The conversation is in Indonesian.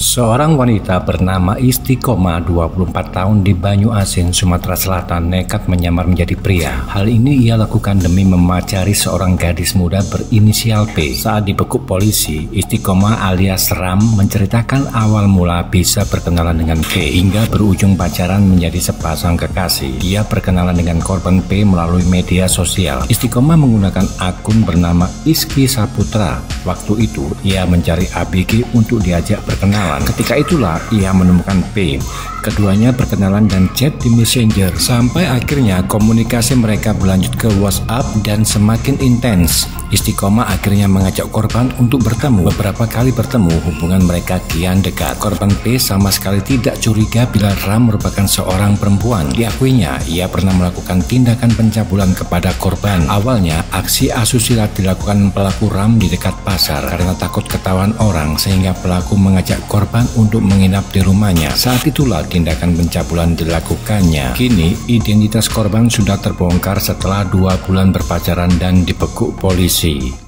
Seorang wanita bernama Istiqomah 24 tahun di Banyuasin, Sumatera Selatan nekat menyamar menjadi pria. Hal ini ia lakukan demi memacari seorang gadis muda berinisial P. Saat dibekuk polisi, Istiqomah alias Ram menceritakan awal mula bisa berkenalan dengan P hingga berujung pacaran menjadi sepasang kekasih. Ia berkenalan dengan korban P melalui media sosial. Istiqomah menggunakan akun bernama Iski Saputra. Waktu itu ia mencari ABG untuk diajak berkenalan. Ketika itulah ia menemukan P. Keduanya berkenalan dan chat di Messenger sampai akhirnya komunikasi mereka berlanjut ke WhatsApp dan semakin intens. Istiqomah akhirnya mengajak korban untuk bertemu. Beberapa kali bertemu, hubungan mereka kian dekat. Korban P sama sekali tidak curiga bila Ram merupakan seorang perempuan. Diakuinya, ia pernah melakukan tindakan pencabulan kepada korban. Awalnya, aksi asusila dilakukan pelaku Ram di dekat pasar karena takut ketahuan orang sehingga pelaku mengajak korban untuk menginap di rumahnya. Saat itulah tindakan pencabulan dilakukannya. Kini, identitas korban sudah terbongkar setelah 2 bulan berpacaran dan dibekuk polisi.